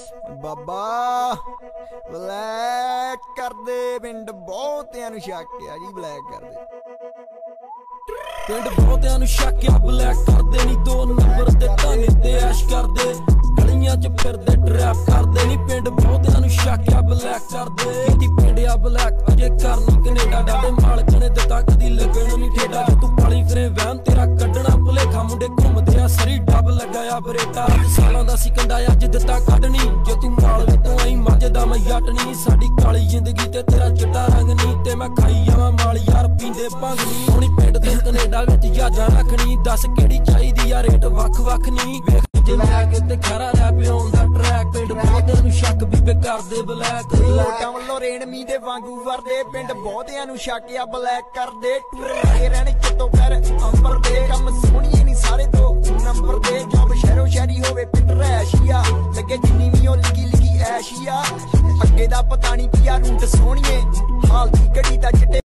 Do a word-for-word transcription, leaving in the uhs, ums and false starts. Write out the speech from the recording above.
baa baa black कर दे पिंड बहुतियां नूं शक आ जी ब्लैक कर दे पिंड बहुतियां नूं शक आ ब्लैक कर दे नी दो नंबर दे ताने ते ऐश कर दे गलियां च फिरदे ट्रैप कर दे नी पिंड बहुतियां नूं शक आ ब्लैक कर दे कीती पिंड आ ब्लैक अजे घर नी कनेडा डाडे मालक ने दिता कदी लगण नी ठेडा जे तू पाली फिरे वहन तेरा कड्डना भुलेखा मुंडे घुमदे आ सरी डब लगाया बरेटा सालां दा सी कंडा अज दिता कढनी जे तू माल तो आई मज दा मैं जट नी साडी काली जिंदगी ते तेरा चिट्टा रंग नी ते मैं खाई जावां माल यार पींदे भंग नी हुणी पिंड ते कनेडा विच जहाजां रखनी दस किहड़ी चाहीदी आ रेट वख वख नी वेख जे लैक ते खरा रैप ऑन दा ट्रैक पिंड बहुतियां नूं शक भी बेकार दे ब्लैक लोटां वल्लों रेण मी दे वांगू वरदे पिंड बहुतियां नूं शक आ ब्लैक कर दे टूर लागे रहण चित्तों पैर अंबर दे कम सोहणीए नी सारे तो नंबर दे जॉब शहरों शहरी होवे पिंड रैशिया लगे जिन्नी भी ओ लिखी लिखी ऐशिया अगे दा पता नहीं पिया रूट सोहणीए हाल दी